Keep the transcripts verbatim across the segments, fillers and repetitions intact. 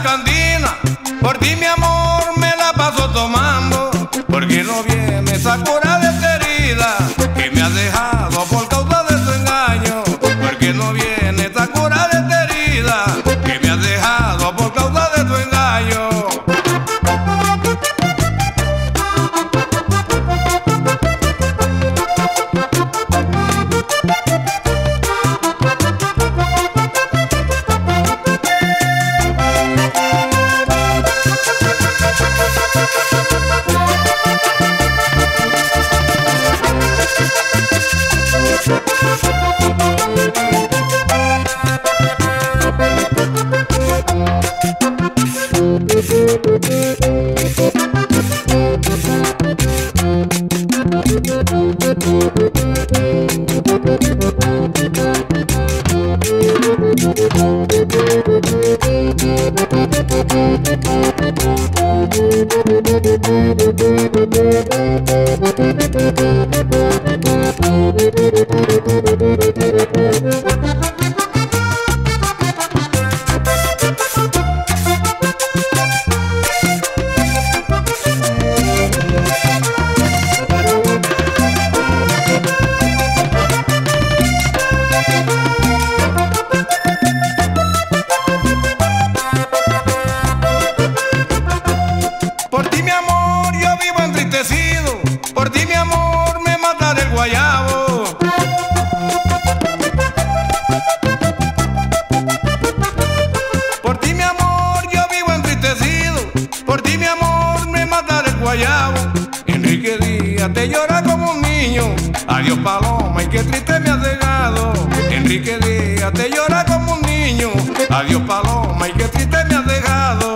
cantina, por ti mi amor me la paso tomando, porque no viene esa cura de esta herida que me has dejado por causa de tu engaño, porque no viene esa cura de esta herida que me has dejado por causa de tu engaño. Por ti mi amor yo vivo entristecido, por ti mi amor me mata del guayabo. Por ti mi amor yo vivo entristecido, por ti mi amor me mata del guayabo. Enrique Díaz te llora como un niño, adiós paloma y qué triste me has dejado. Enrique Díaz te llora como un niño, adiós paloma y qué triste me has dejado.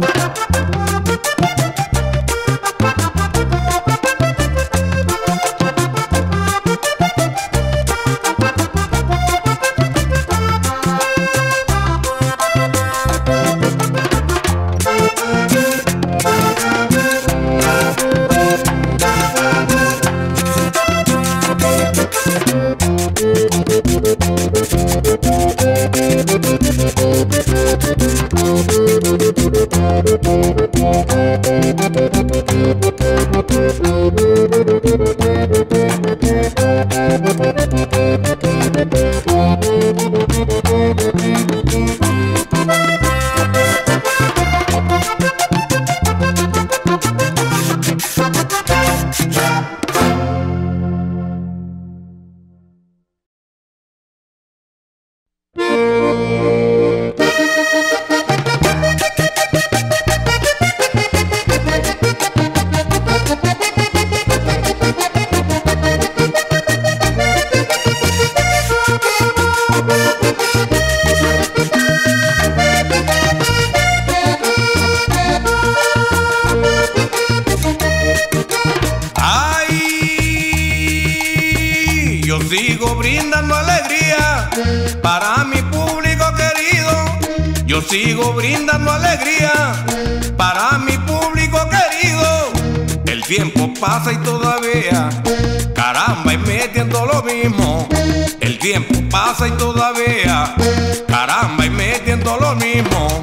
Yo sigo brindando alegría para mi público querido. Yo sigo brindando alegría para mi público querido. El tiempo pasa y todavía, caramba, y me siento lo mismo. El tiempo pasa y todavía, caramba, y me siento lo mismo.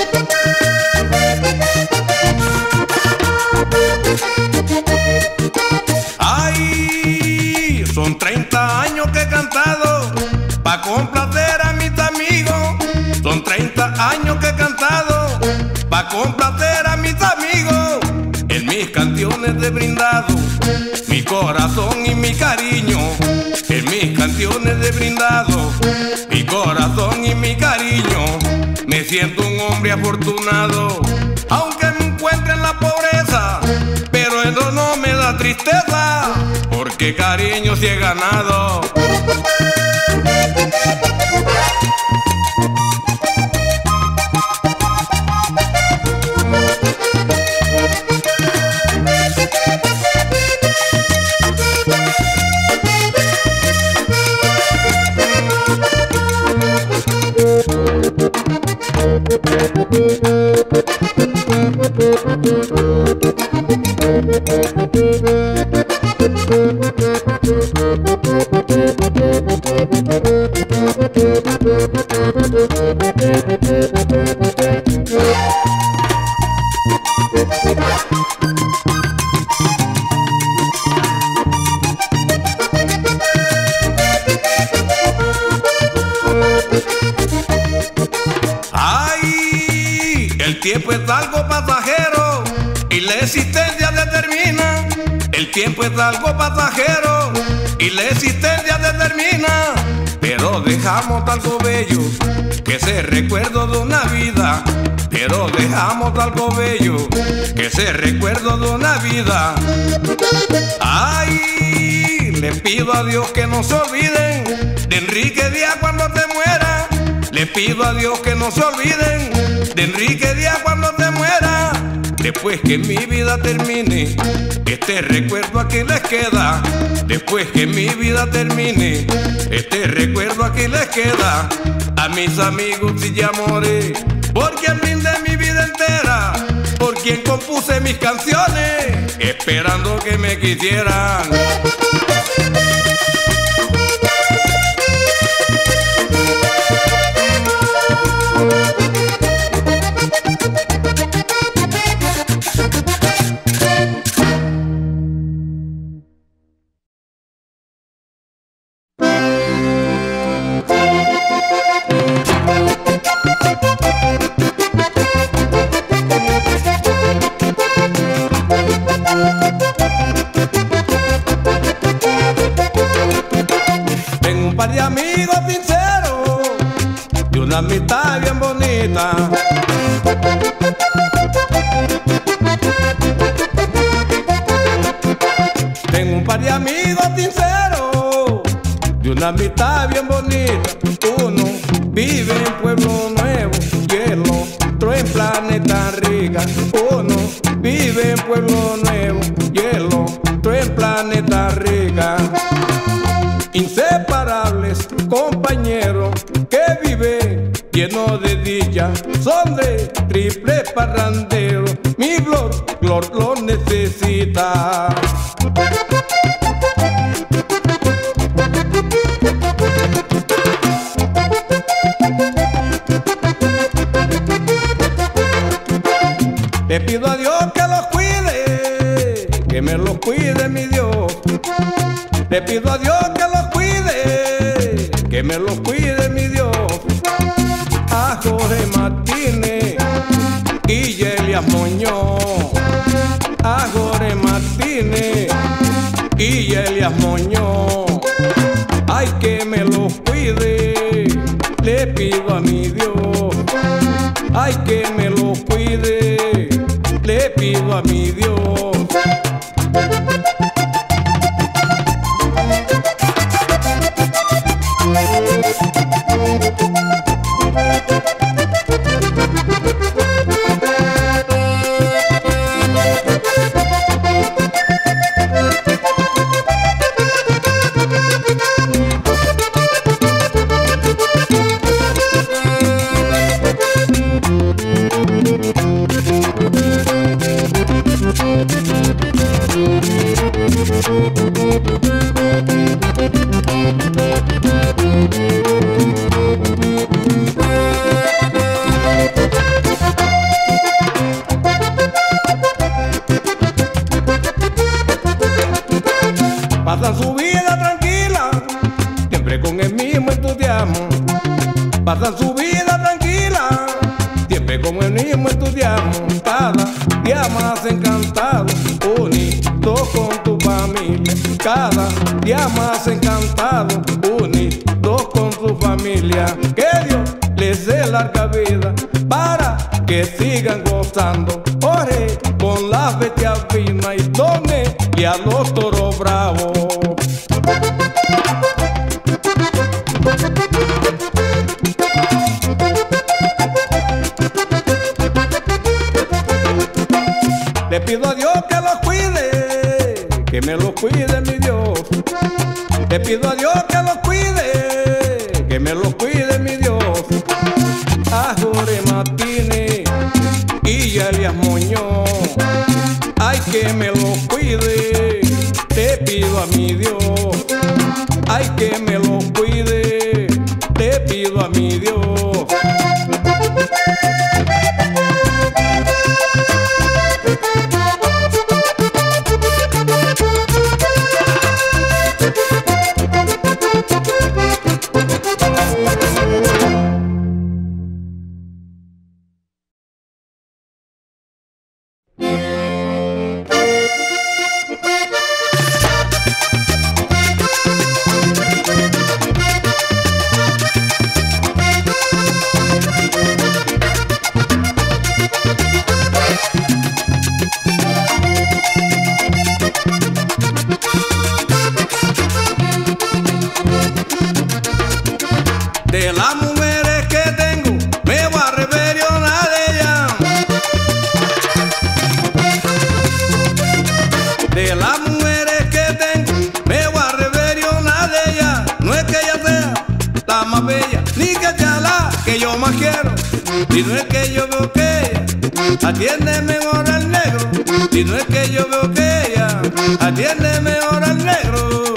Ay, son treinta años que he cantado pa' complacer a mis amigos. Son treinta años que he cantado pa' complacer a mis amigos. En mis canciones he brindado mi corazón y mi cariño. En mis canciones he brindado mi corazón y mi cariño. Me siento un hombre afortunado, aunque me encuentre en la pobreza, pero eso no me da tristeza, porque cariño sí he ganado. Thank you. El tiempo es algo pasajero y la existencia determina. El tiempo es algo pasajero y la existencia determina. Pero dejamos algo bello, que es el recuerdo de una vida. Pero dejamos algo bello, que es el recuerdo de una vida. Ay, le pido a Dios que no se olviden de Enrique Díaz cuando te muera. Le pido a Dios que no se olviden de Enrique Díaz cuando te muera. Después que mi vida termine, este recuerdo aquí les queda. Después que mi vida termine, este recuerdo aquí les queda. A mis amigos y amores, por quien brindé mi vida entera, por quien compuse mis canciones, esperando que me quisieran. Tengo un par de amigos sinceros y una amistad bien bonita. Tengo un par de amigos sinceros y una amistad bien bonita. Uno vive en Pueblo Nuevo y el otro en Planeta Rica. Uno vive en Pueblo Nuevo y el otro en Planeta Rica. Inseparables compañeros que viven lleno de dicha, son de triple parrandero. Mi blog lo necesita. Le pido a Dios que los cuide, que me los cuide mi Dios. Le pido a Dios que los cuide, que me los cuide mi Dios. A Jorge Martínez y Elias Muñoz. A Jorge Martínez y Elias Muñoz. Ay, que me los cuide, le pido a mi Dios. Ay, que me los cuide, le pido a mi Dios. Pasan su vida tranquila, siempre con el mismo entusiasmo. Pasan su vida tranquila, siempre con el mismo entusiasmo. Cada día más encantado, unido con tu familia. Cada día más encantado, unido con tu familia. Que Dios les dé larga vida para que sigan gozando. Ore con las bestias finas y tome y a los toros bravos. Le pido a Dios que los cuide, que me los cuide mi Dios. Le pido a Dios que los cuide, que me los cuide mi Dios. A Jorge Martínez y Elias Muñoz. Ay, que me los cuide, te pido a mi Dios. Ay, que me los cuide, te pido a mi Dios. Si no es que yo veo que ella atiende mejor al negro. Si no es que yo veo que ella atiende mejor al negro.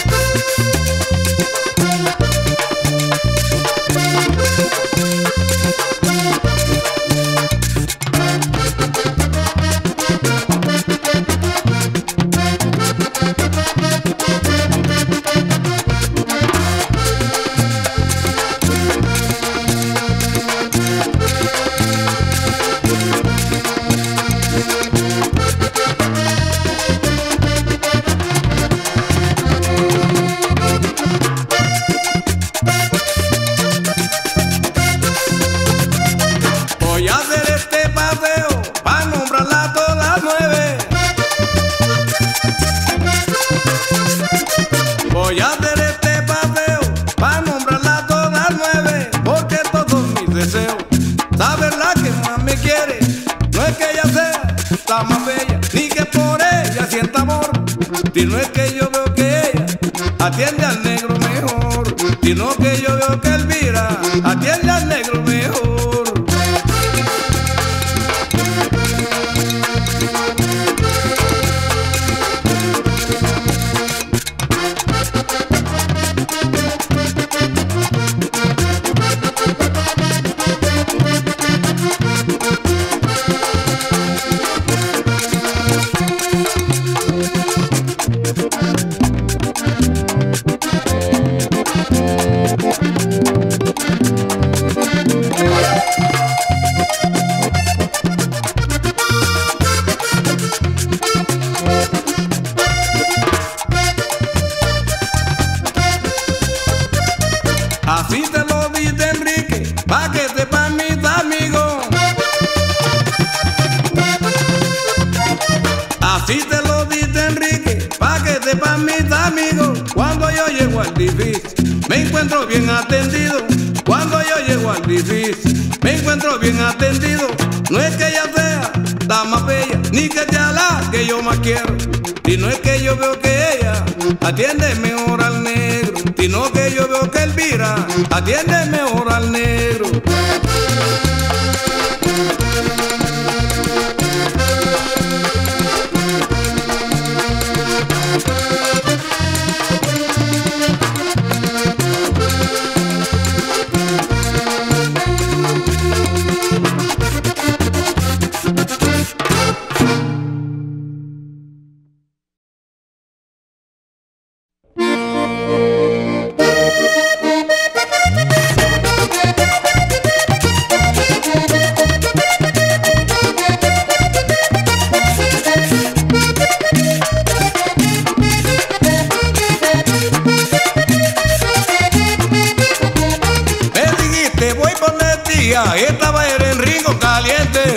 Voy a hacer este paseo para nombrarla todas las nueve. Voy a hacer este paseo para nombrarla todas las nueve, porque todos mis deseos, saber la que más me quiere, no es que ella sea la más bella, ni que por ella sienta amor, sino es que yo veo que ella atiende al negro mejor, sino que yo veo que Elvira atiende al negro mejor. Así te lo dice Enrique, pa' que sepan mis amigos. Así te lo dice Enrique, pa' que sepan mis amigos. Cuando yo llego al difícil, me encuentro bien atendido. Cuando yo llego al difícil, me encuentro bien atendido. No es que ella sea la más bella, ni que sea la que yo más quiero, sino es que yo veo que ella atiende mejor al negro, sino que yo veo que Elvira atiende mejor al negro. Estaba en Rincón Caliente.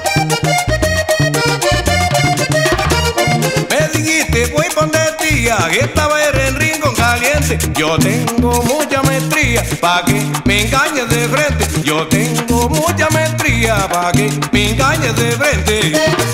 Me dijiste voy ponte tía, estaba en Rincón Caliente. Yo tengo mucha maestría pa' que me engañes de frente. Yo tengo mucha maestría pa' que me engañes de frente.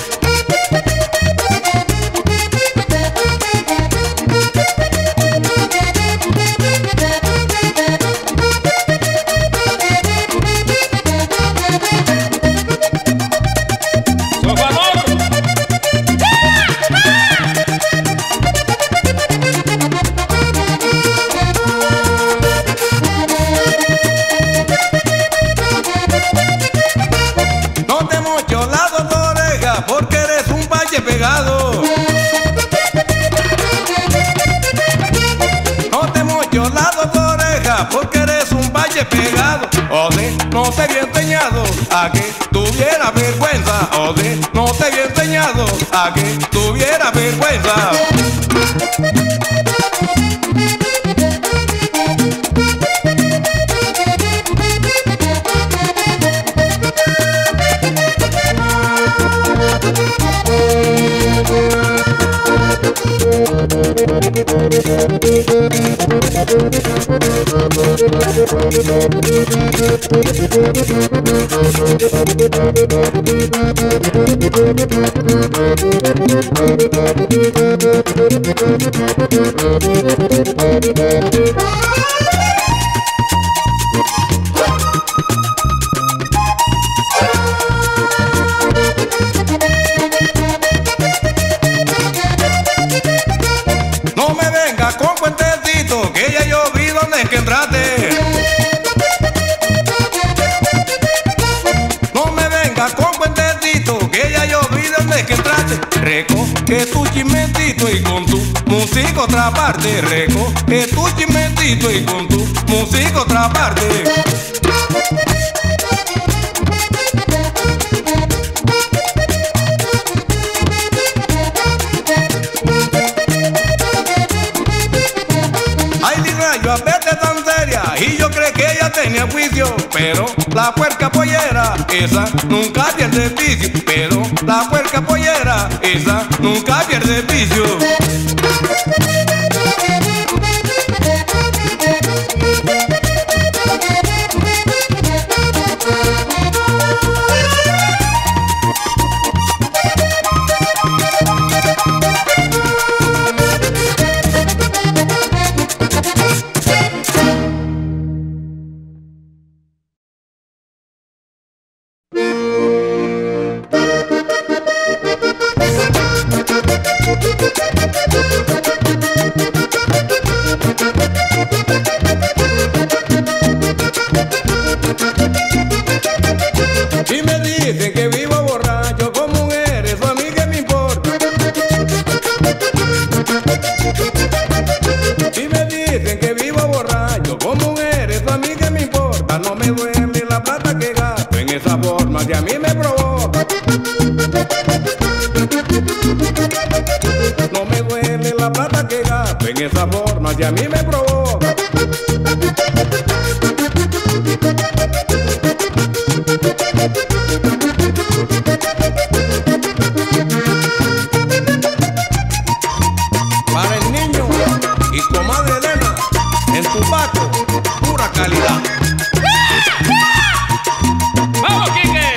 Porque eres un valle pegado. No te mocho las dos orejas porque eres un valle pegado. O de no te había enseñado a que tuviera vergüenza. O de no te había enseñado a que tuviera vergüenza. recoge tu chismecito y con tu música otra parte. Recoge tu chismecito y con tu música otra parte. Yo a veces tan seria y yo creí que ella tenía juicio, pero la puerca pollera, esa nunca pierde vicio. Pero la puerca pollera, esa nunca pierde vicio. Y me dicen que vivo borracho como mujer, eso a mí que me importa. Y me dicen que vivo borracho como mujer, eso a mí que me importa. No me duele la plata que gasto en esa forma que a mí me provoca. No me duele la plata que gasto en esa forma que a mí me provoca. Para el niño y comadre Elena, en Tupaco, pura calidad. ¡Vamos, Quique!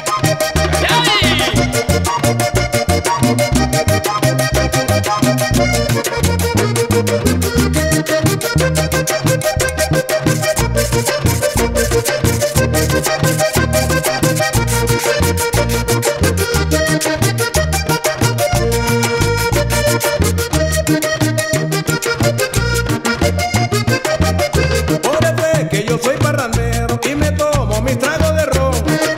Por eso es que yo soy parrandero y me tomo mis tragos de ron.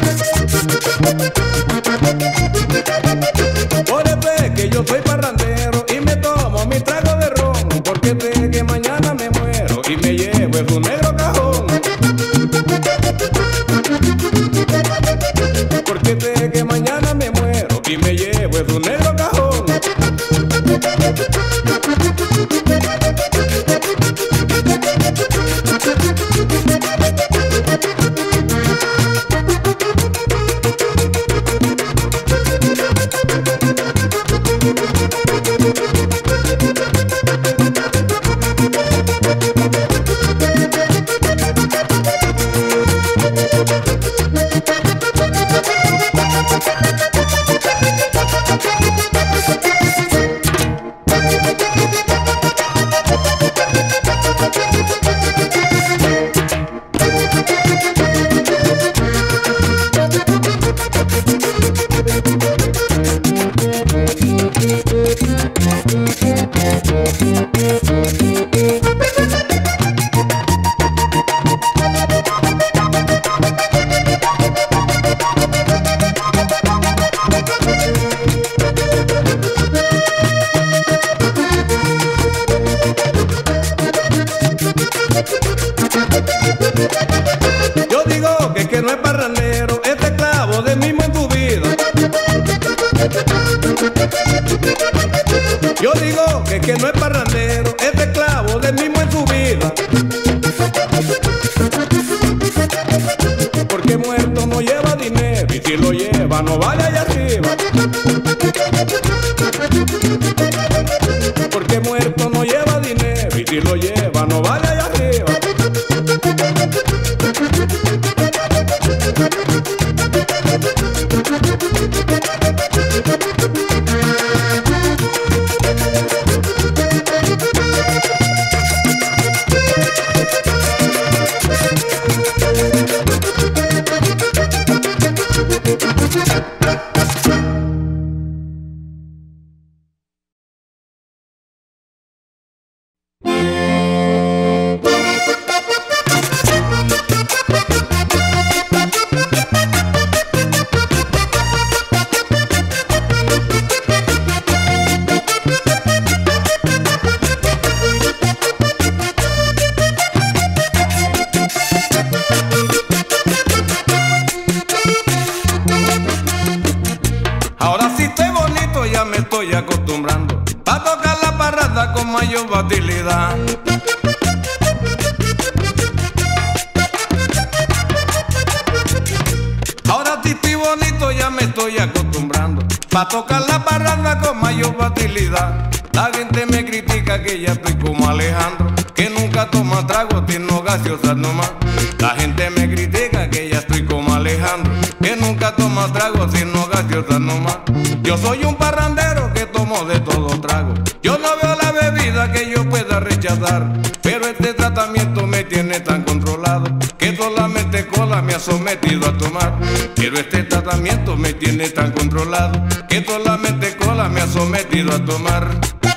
Por eso es que yo soy parrandero y me tomo mis tragos de ron. Porque sé que mañana me muero y me llevo en su negro cajón. Porque sé que mañana me muero y me llevo en su negro cajón. Yo digo que, que no es parrandero, es esclavo del mismo en tu vida. Yo digo que, que no es parrandero, es esclavo del mismo en su vida. Porque muerto no lleva dinero y si lo lleva no vale allá arriba. Porque muerto no lleva dinero y si lo lleva no vale allá arriba. ya me estoy acostumbrando pa' tocar la parranda con mayor facilidad. Ahora sí estoy bonito, ya me estoy acostumbrando pa' tocar la parranda con mayor facilidad. La gente me critica que ya estoy como Alejandro, que nunca toma trago, sino gaseosas nomás. La gente me critica que ya estoy como Alejandro, que nunca toma trago, sino gaseosas nomás. Yo soy un parrandero que tomo de todo trago. Yo no veo la bebida que yo pueda rechazar, pero este tratamiento me tiene tan controlado que solamente cola me ha sometido a tomar. Pero este tratamiento me tiene tan controlado que solamente cola me ha sometido a tomar.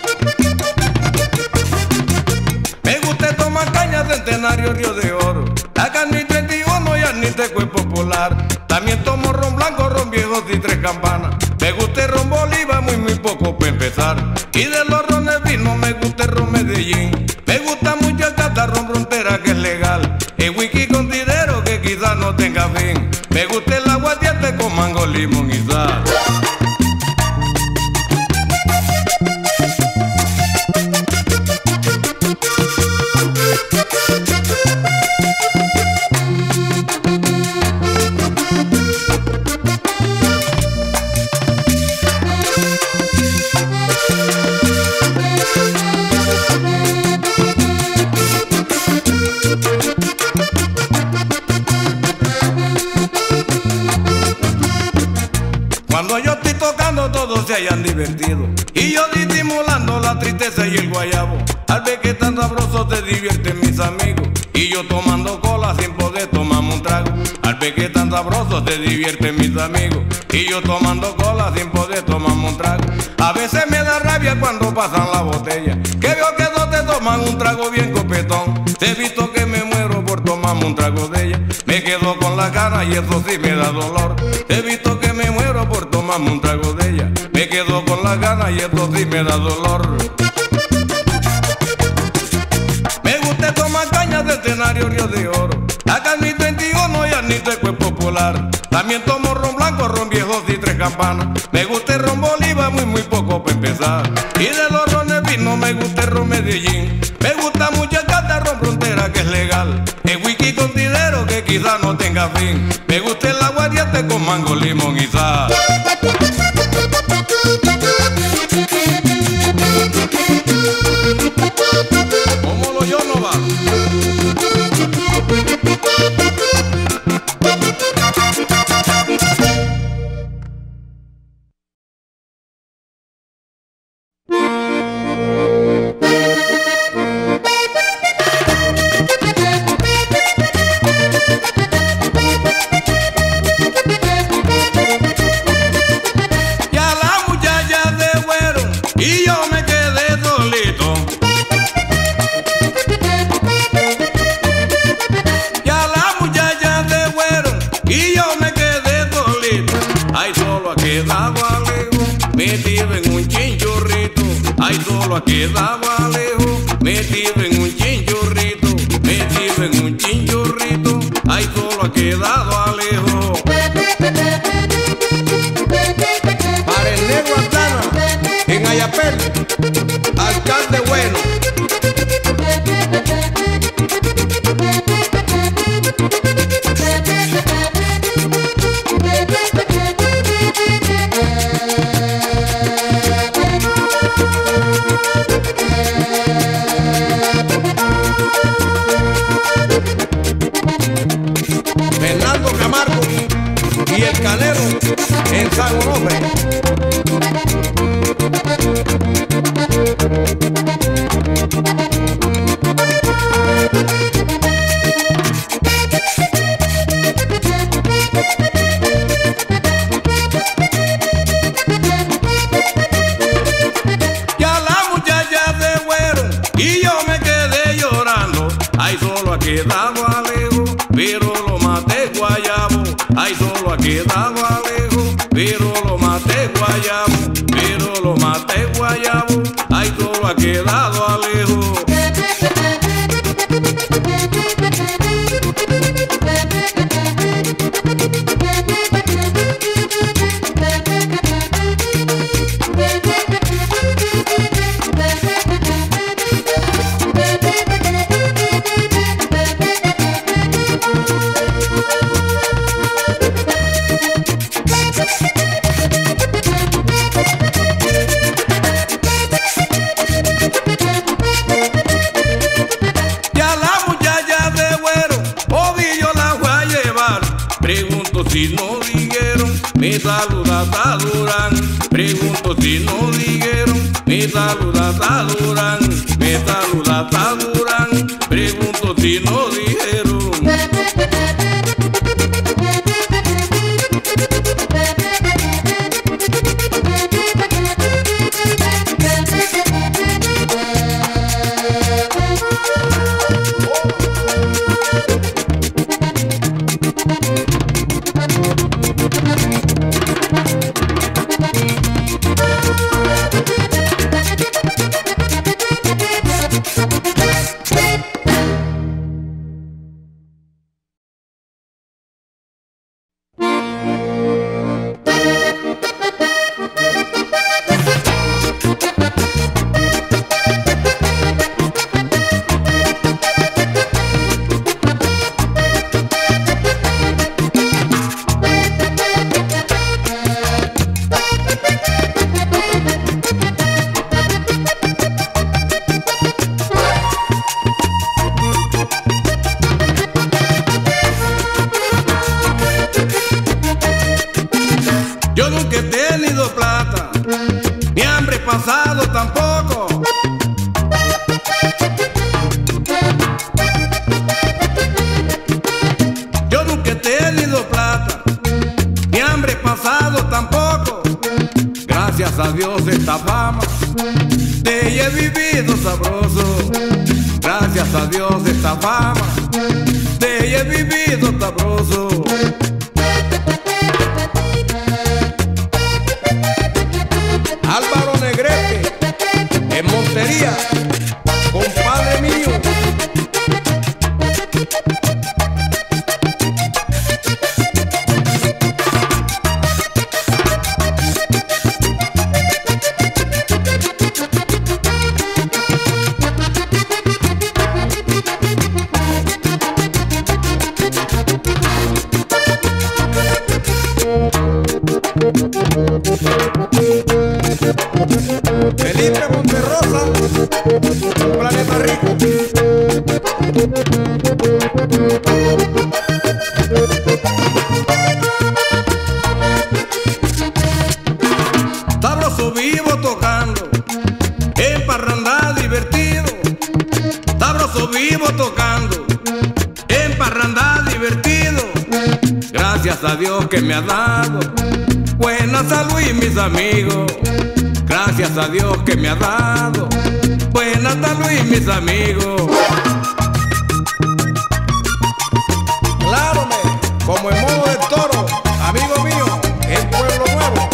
Me gusta tomar caña, Centenario, Río de Oro, acá en mi treinta y uno y Arniteco es popular. También tomo ron blanco, ron viejo y tres campanas. Me gusta el ron Bolívar, muy muy poco para empezar. Y de los rones vino me gusta el ron Medellín. Me gusta mucho el catarrón frontera que es legal. El whisky considero que quizás no tenga fin. Me gusta el aguardiente con mango, limón y sal. Cuando yo estoy tocando todos se hayan divertido y yo disimulando la tristeza y el guayabo. Al ver que tan sabroso se divierten mis amigos y yo tomando cola sin poder tomarme un trago. Al ver que tan sabroso se divierten mis amigos y yo tomando cola sin poder tomarme un trago. A veces me da rabia cuando pasan la botella, que veo que dos te toman un trago bien copetón. He visto que me muero por tomarme un trago de ella, me quedo con la cara y eso sí me da dolor. He visto que me muero por tomarme un trago de ella, me quedo con las ganas y esto sí me da dolor. Me gusta tomar caña, Centenario, Río de Oro, acá en mi treinta y uno y Arniteco es popular. También tomo ron blanco, ron viejo y tres campanas. Me gusta el ron Bolívar, muy muy poco para empezar. Y de los rones vino me gusta el ron Medellín. Me gusta mucho el catarrón frontera que es legal. El whisky considero que quizás no tenga fin. Me gusta el aguardiente con mango, limón y sal. ¿Cómo lo yo no va? Metido en un chinchorrito, ay solo ha quedado lejos. Metido en un chinchorrito, metido en un chinchorrito, ay solo ha quedado lejos. Para el negro Antana, en Ayapel, alcalde bueno. Fernando Camargo y el Canero en San Onofre. Ya las muchachas se fueron y yo me quedé llorando. Ay, solo ha quedado Alejo, pero lo maté guayabo. Ay, solo ha quedado Alejo, pero lo maté guayabo. Pero lo maté guayabo. Ay, solo ha quedado Alejo. saluda a Durán. Pregunto si no dijeron, me saluda a Durán, me saluda a Durán. Pregunto si no dijeron. Yo nunca he tenido plata, ni hambre pasado tampoco. Yo nunca he tenido plata, ni hambre pasado tampoco. Gracias a Dios esta fama, de ella he vivido sabroso. Gracias a Dios esta fama, de ella he vivido sabroso. Álvaro Negrete, en Montería, compadre mío. Felipe Monterrosa, Planeta Rico. Sabroso vivo tocando, en parranda divertido. Sabroso vivo tocando, en parranda divertido. Gracias a Dios que me ha dado buena salud y mis amigos. Gracias a Dios que me ha dado buena salud y mis amigos. Claro, me, como en modo de toro, amigo mío, en Pueblo Nuevo.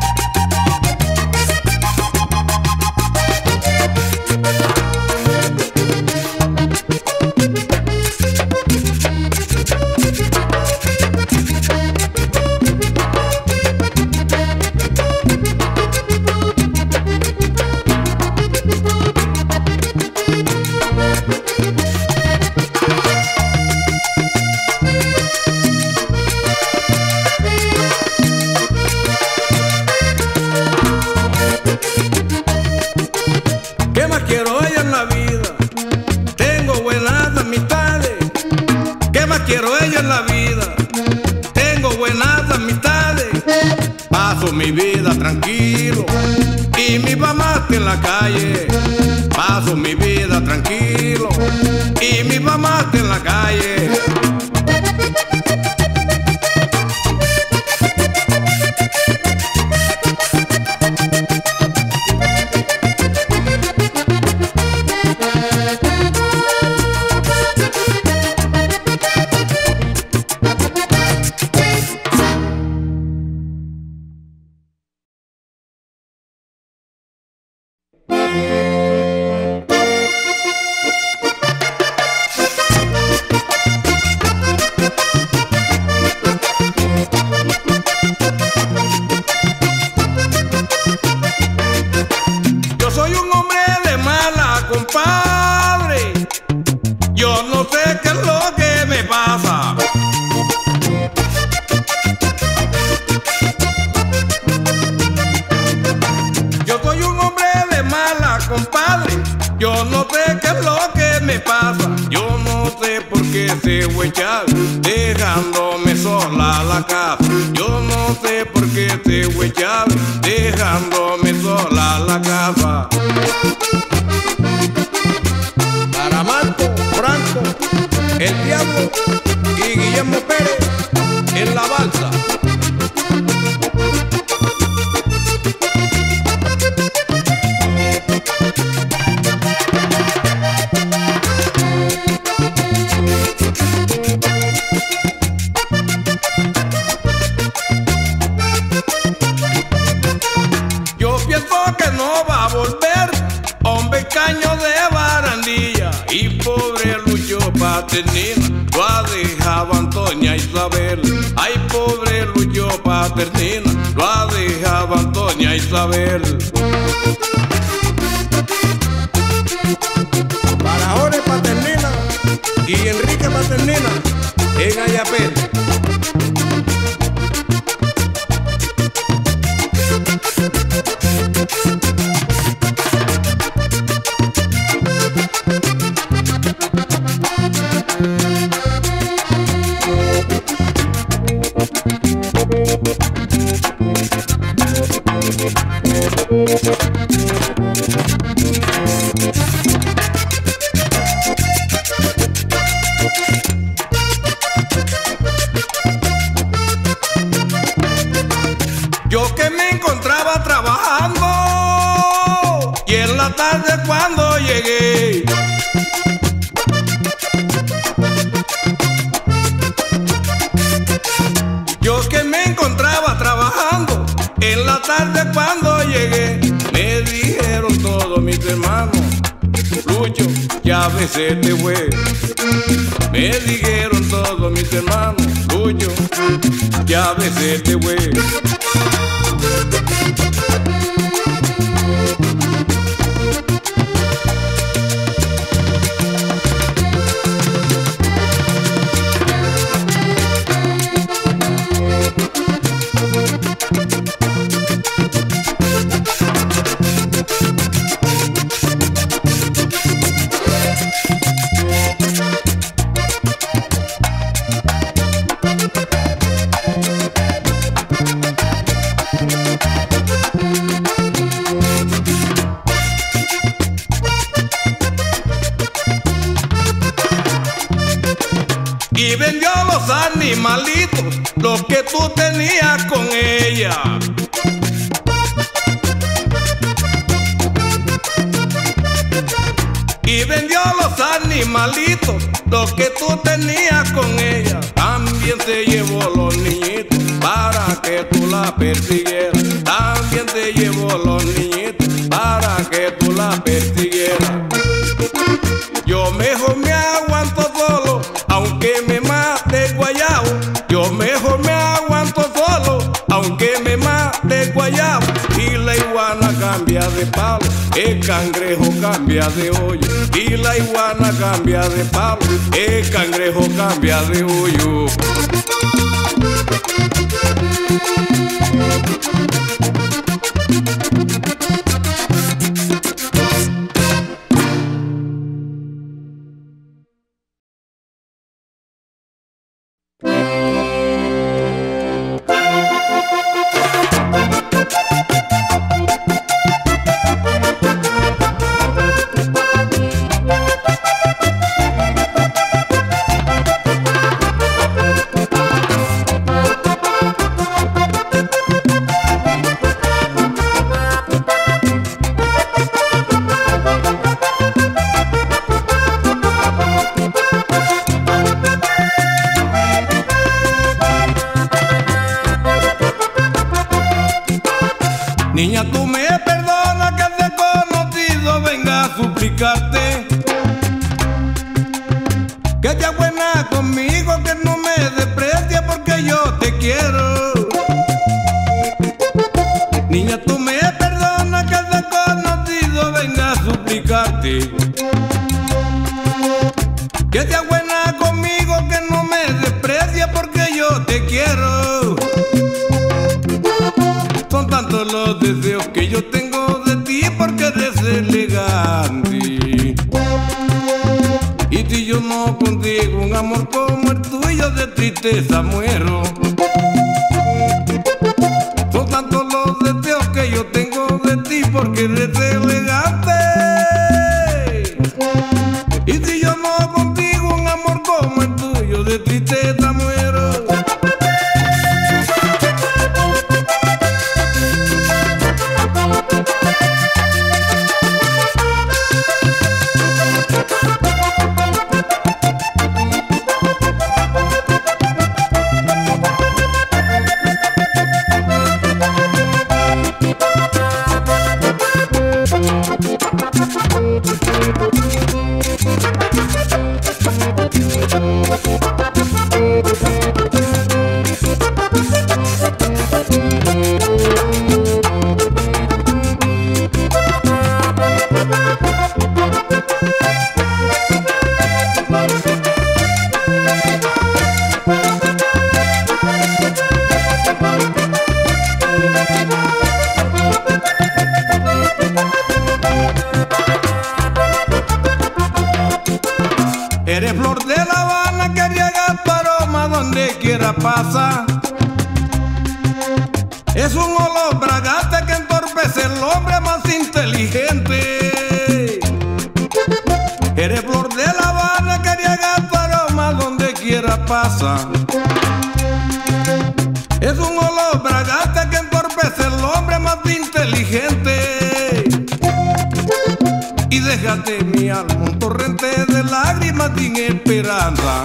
¿Qué más quiero ella en la vida? Tengo buenas amistades. ¿Qué más quiero ella en la vida? Tengo buenas amistades. Paso mi vida tranquilo y mi mamá está en la calle. Paso mi vida tranquilo y mi mamá está en la calle. Yo no sé qué es lo que me pasa, yo no sé por qué se fue Chávez, dejándome sola la casa. Yo no sé por qué que te voy a echar, dejándome sola la casa. Para Marco, Franco, el Diablo y Guillermo Pérez en la balsa. Yo pienso que no va a volver, hombre caño de barandilla, y pobre Lucho Paternina lo ha dejado Antonia Isabel. Ay, pobre Lucho Paternina lo ha dejado Antonia Isabel. Para Jorge Paternina y Enrique Paternina en Ayapel. Yo que me encontraba trabajando y en la tarde cuando llegué, yo que me encontraba trabajando en la tarde cuando llegué, me dijeron todos mis hermanos, Lucho, ya besé este güey. Me dijeron todos mis hermanos, Lucho, ya besé este güey. Y vendió los animalitos, los que tú tenías con ella. Y vendió los animalitos, los que tú tenías con ella. También se llevó los niñitos para que tú la persiguieras. También te llevó los niñitos para que tú la persiguieras. Yo mejor me aguanto solo, aunque me mate guayabo. Yo mejor me aguanto solo, aunque me mate guayabo. Y la iguana cambia de palo, el cangrejo cambia de hoyo. Y la iguana cambia de palo, el cangrejo cambia de hoyo. Niña, tú me perdonas que el desconocido venga a suplicarte que seas buena conmigo, que no me desprecies porque yo te quiero. Niña, tú me perdonas que el desconocido venga a suplicarte que seas buena conmigo, que no me desprecies porque yo te quiero. Son tantos los deseos que yo tengo de ti porque eres elegante. Y si yo no contigo un amor como el tuyo, de tristeza muero. Son todos los deseos que yo tengo de ti, porque eres elegante. Y si yo no contigo un amor como el tuyo, de tristeza muero. Eres flor de La Habana que riega tu aroma donde quiera pasa. Es un olor fragante que entorpece el hombre más inteligente. Eres flor de La Habana que riega tu aroma donde quiera pasa. Es un olor fragante que entorpece el hombre más inteligente. Y déjate mi alma un torrente de lágrimas sin esperanza,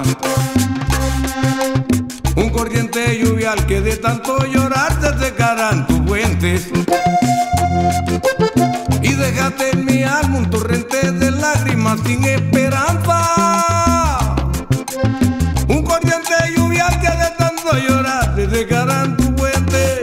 un corriente lluvial que de tanto llorar te secarán tus fuentes. Y déjate en mi alma un torrente de lágrimas sin esperanza, un corriente lluvial que de tanto llorar te secarán tus fuentes.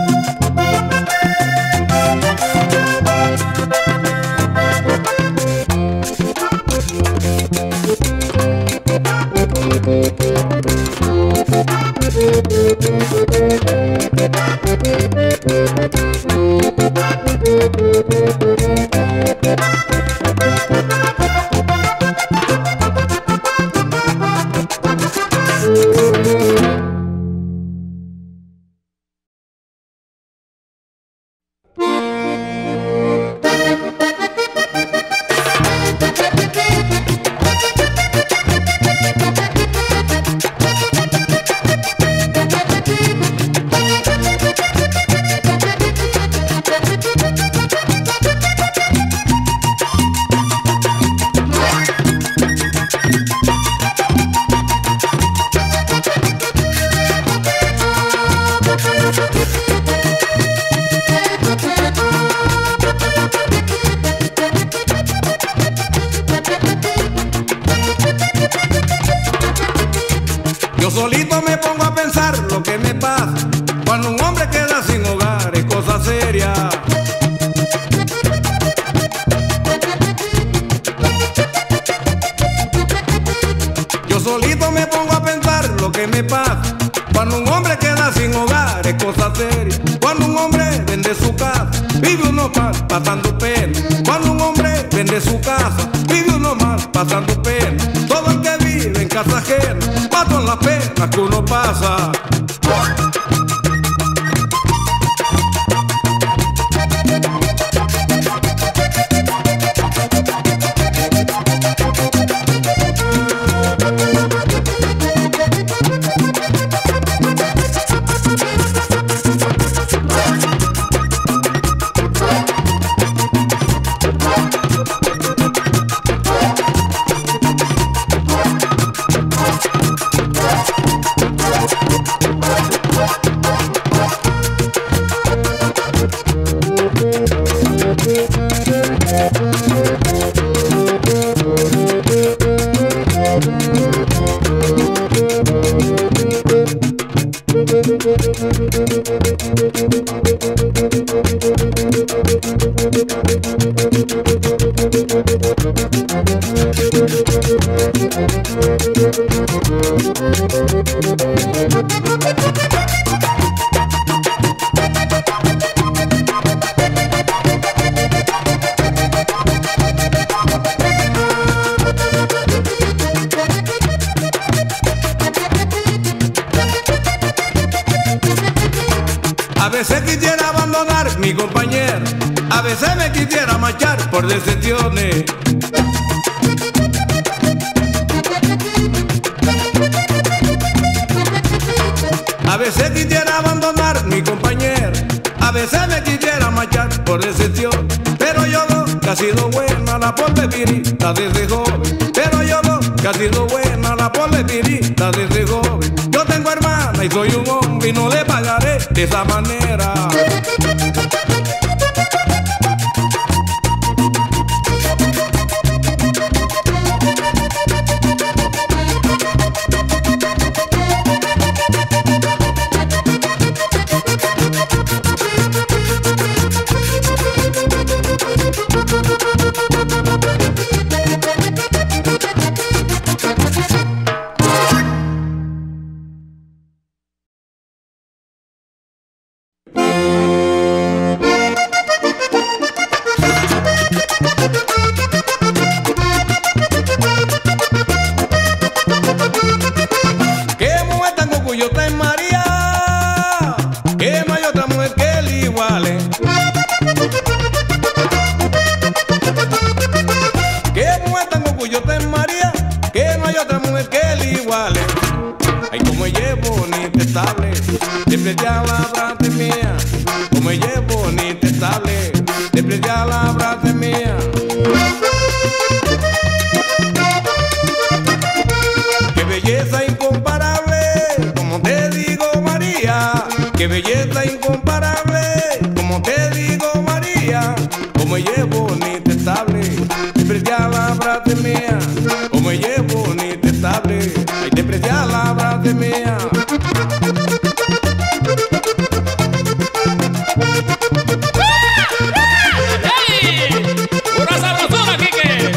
Yo solito me pongo a pensar lo que me pasa cuando un hombre queda sin hogar, es cosa seria. Yo solito me pongo a pensar lo que me pasa cuando un hombre queda sin hogar, es cosa seria. Cuando un hombre vende su casa, vive uno mal pasando pena. Cuando un hombre vende su casa, vive uno mal pasando pena. Todo el que vive en casa ajena, pasan las penas que uno pasa. abandonar mi compañero, a veces me quisiera marchar por decepciones. A veces quisiera abandonar mi compañero, a veces me quisiera marchar por decepción. Pero yo no, que ha sido buena la porletirita desde joven. Pero yo no, que ha sido buena la porletirita desde joven. Yo tengo hermana y soy un hombre y no le pagaré de esa manera. Qué belleza incomparable, como te digo María, como ella es bonita, estable, despreciar la frase mía, como ella es bonita, estable, hay despreciar la frase mía. ¡Hey! ¡Una sabrosura, Quique!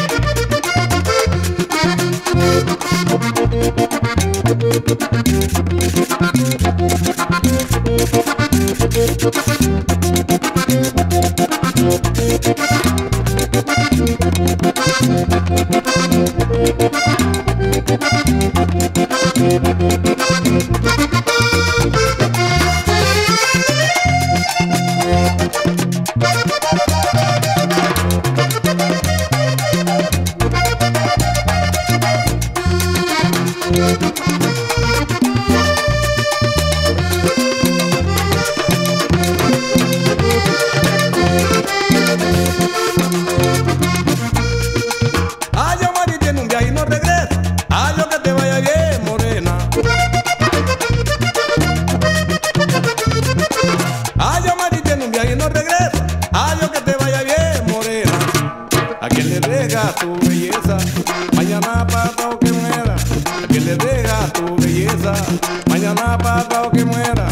Tu belleza, mañana pasado que muera. A quien le deja tu belleza, mañana pasado que muera.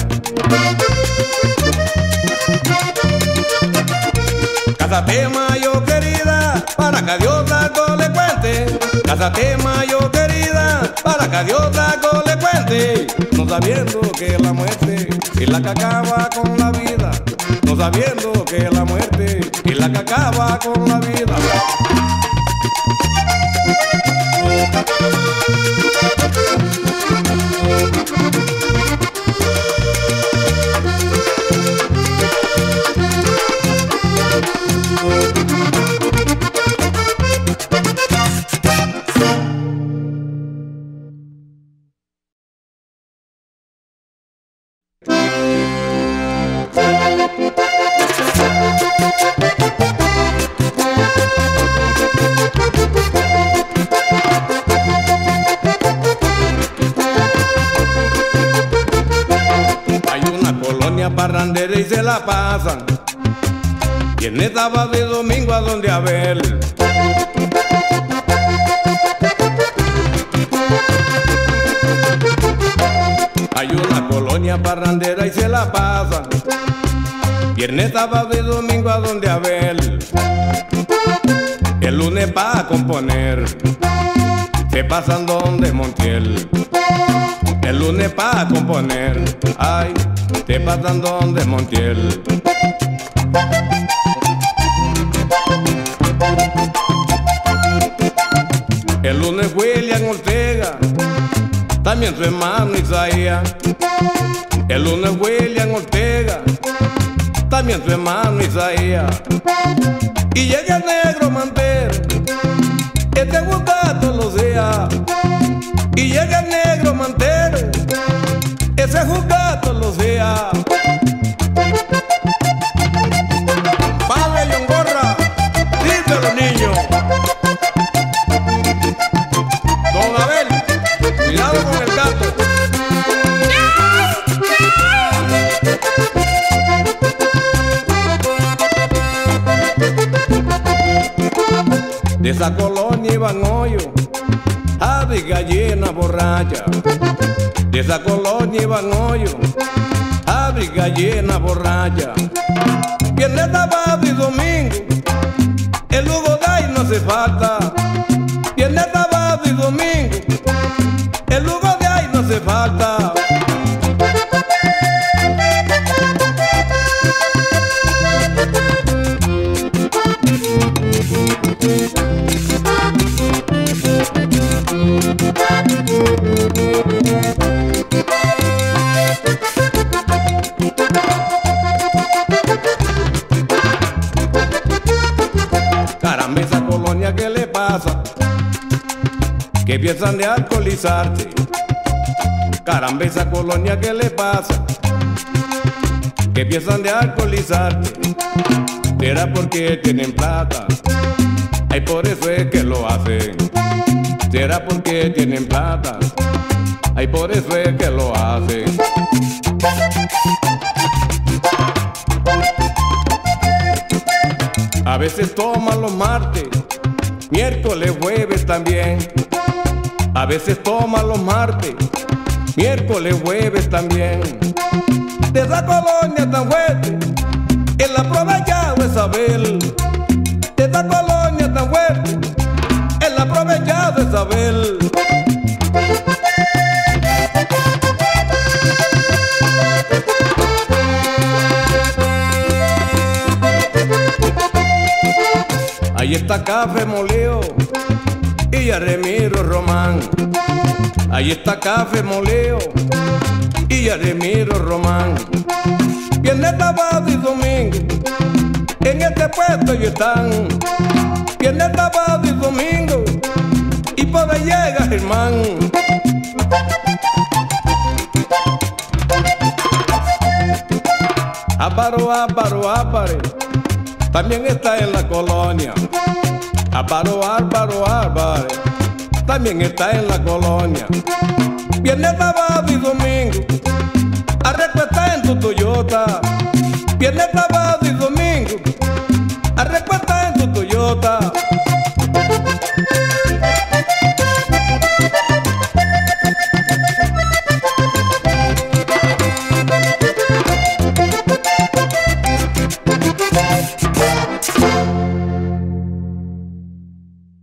Cásate, mayo querida, para que Dios algo le cuente. Cásate, mayo querida, para que Dios algo le cuente. No sabiendo que la muerte es la que acaba con la vida. No sabiendo que la muerte es la que acaba con la vida. Parrandera y se la pasan, viernes, sábado y domingo a donde a ver. Hay una colonia parrandera y se la pasan, viernes, sábado y domingo a donde a ver. El lunes pa' componer, se pasan donde Montiel. El lunes pa' componer, ay, te pasan donde Montiel. El lunes William Ortega, también su hermano Isaías. El lunes William Ortega, también su hermano Isaías. Y llega el negro Mantero, este gusta todos los días. Y llega el negro Mantero, ese juzga todos los días. Padre John Gorra, díselo niño. Don Abel, cuidado con el gato. De esa colonia iban hoyos, ave gallina borracha. De esa colonia iban hoyos, ave gallina borracha. Viernes, sábado y domingo, el Hugo de ahí no hace falta. Viernes, sábado y domingo, el Hugo de ahí no hace falta. Caramba, esa colonia, ¿qué le pasa? Que piensan de alcoholizarse. Caramba, esa colonia, ¿qué le pasa? Que piensan de alcoholizarse. ¿Será porque tienen plata? Ay, por eso es que lo hacen. ¿Será porque tienen plata? Ay, por eso es que lo hacen. A veces toman los martes, miércoles, jueves también. A veces toman los martes, miércoles, jueves también. De esa colonia tan fuerte, el aprovechado Isabel. De esa colonia tan fuerte, el aprovechado Isabel. Ahí está Café Molido y ya Remiro Román. Ahí está Café Molido y ya Remiro Román. Viernes, sábado y domingo, en este puesto ellos están. Viernes, sábado y domingo, y por ahí llega Germán. Áparo, Áparo, Ápare, también está en la colonia. Áparo, Áparo, Ápare, también está en la colonia. Viernes, sábado y domingo, Arreco está en tu Toyota. Viernes, sábado y